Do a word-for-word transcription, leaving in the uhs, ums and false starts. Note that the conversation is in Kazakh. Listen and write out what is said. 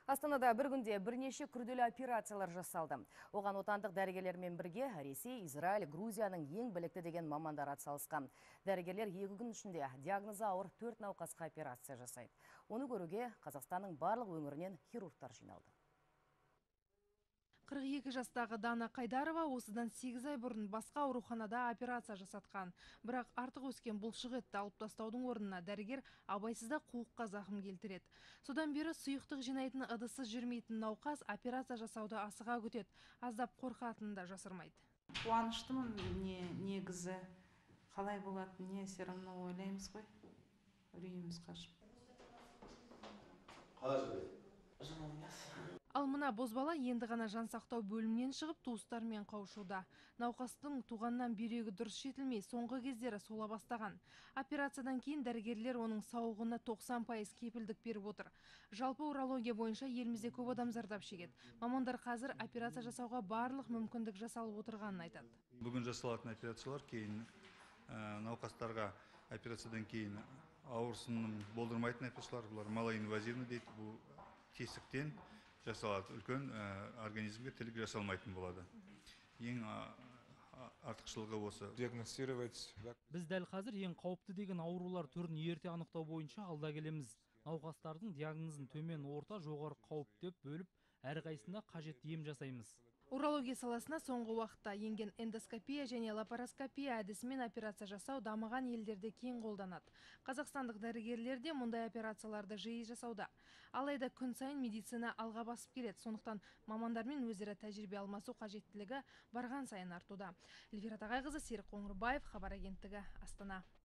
Астанада бір күнде бірнеше күрделі операциялар жасалды. Оған отандық дәрігерлермен бірге Ресей, Израиль, Грузияның ең білікті деген мамандар атсалысқан. Дәрігерлер екі күн ішінде диагнозы ауыр төрт науқасқа операция жасайды. Оны көруге Қазақстанның барлық өңірінен хирургтар жиналды. қырық екі жастағы Дана Қайдарова осыдан сегіз ай бұрын басқа ауруханада операция жасатқан. Бірақ артық өскен бұлшық етті алып тастаудың орнына дәрігер абайсызда қуыққа зақым келтіреді. Содан бері сұйықтық жинайтын ыдысы жүрмейтін науқас операция жасауды асыға күтеді. Аздап қорқатынын да жасырмайды. Қуаныштымын, не негізі қалай болады, не серімні ойлаймыз ғой. Үрейіміз қашып. Ал мына бозбала енді ғана жансақтау бөлімінен шығып туыстармен қауышуда. Науқастың туғаннан бүйрегі дұрыс жетілмей, соңғы кездері сола бастаған. Операциядан кейін дәрігерлер оның сауығына тоқсан пайыз кепілдік беріп отыр. Жалпы урология бойынша елімізде көп адам зардап шегеді. Мамандар қазір операция жасауға барлық мүмкіндік жасалып отырғанын айтады. Бүгін жасалатын операциялар кейін науқастарға операциядан кейін ауырсынын болдырмайтын операциялар, бұлар малоинвазивный дейді, бұл тесіктен жасалады, үлкен организмге тілік жасалмайтын болады. Ең артықшылығы осы. Диагностировать. Біз дәл қазір ең қауіпті деген аурулар түрін ерте анықтау бойынша алда келеміз. Науқастардың диагнозын төмен, орта, жоғары қауіп деп бөліп, әрқайсысына қажетті ем жасаймыз. Урология саласына соңғы уақытта енген эндоскопия және лапароскопия әдісімен операция жасау дамыған елдерде кең қолданады. Қазақстандық дәрігерлер де мұндай операцияларды жиі жасауда. Алайда күн сайын медицина алға басып келеді. Сондықтан мамандармен өзара тәжірибе алмасу қажеттілігі барған сайын артуда. Эльвира Тағайқызы, Серік Қоңырбаев, Хабар агенттігі, Астана.